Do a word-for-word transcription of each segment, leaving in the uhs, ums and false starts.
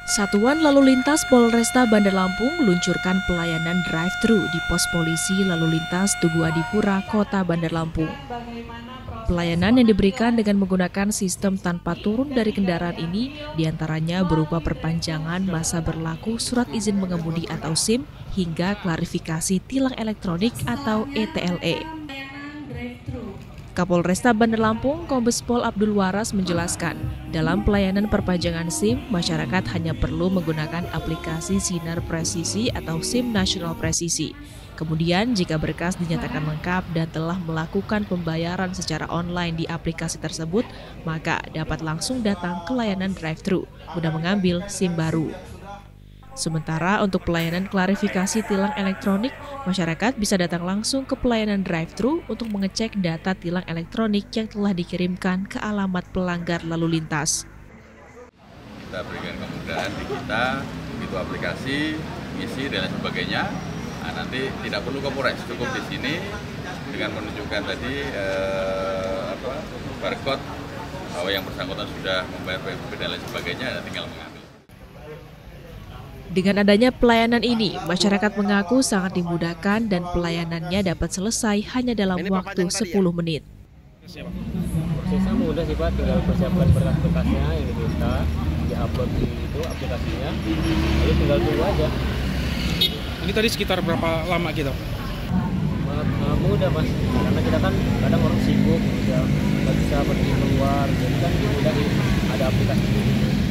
Satuan Lalu Lintas Polresta Bandar Lampung meluncurkan pelayanan drive-thru di pos polisi Lalu Lintas Tugu Adipura, Kota Bandar Lampung. Pelayanan yang diberikan dengan menggunakan sistem tanpa turun dari kendaraan ini diantaranya berupa perpanjangan masa berlaku surat izin mengemudi atau SIM hingga klarifikasi tilang elektronik atau E T L E. Kapolresta Bandar Lampung, Kombes Pol Abdul Waras menjelaskan, dalam pelayanan perpanjangan SIM, masyarakat hanya perlu menggunakan aplikasi Sinar Presisi atau SIM Nasional Presisi. Kemudian, jika berkas dinyatakan lengkap dan telah melakukan pembayaran secara online di aplikasi tersebut, maka dapat langsung datang ke layanan drive-thru guna mengambil SIM baru. Sementara untuk pelayanan klarifikasi tilang elektronik, masyarakat bisa datang langsung ke pelayanan drive-thru untuk mengecek data tilang elektronik yang telah dikirimkan ke alamat pelanggar lalu lintas. Kita berikan kemudahan di kita, begitu aplikasi, isi dan lain sebagainya. Nah, nanti tidak perlu ke Polres, cukup di sini dengan menunjukkan tadi eh, apa, barcode bahwa yang bersangkutan sudah membayar P N B P dan lain sebagainya, dan tinggal mengambil. Dengan adanya pelayanan ini, masyarakat mengaku sangat dimudahkan dan pelayanannya dapat selesai hanya dalam ini waktu sepuluh ya? menit. Prosesnya mudah sih Pak, tinggal persiapkan berkas-berkasnya yang diminta, di-upload di itu aplikasinya, lalu tinggal tunggu aja. Ini tadi sekitar berapa lama kita? Uh, mudah Mas, karena kita kan kadang orang sibuk, ya nggak bisa pergi keluar, jadi kan dimudahin ada aplikasi ini.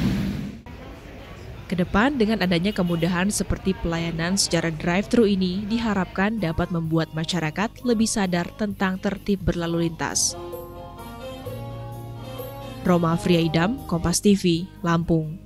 Kedepan dengan adanya kemudahan seperti pelayanan secara drive-thru ini diharapkan dapat membuat masyarakat lebih sadar tentang tertib berlalu lintas. Roma Friaidam, Kompas T V, Lampung.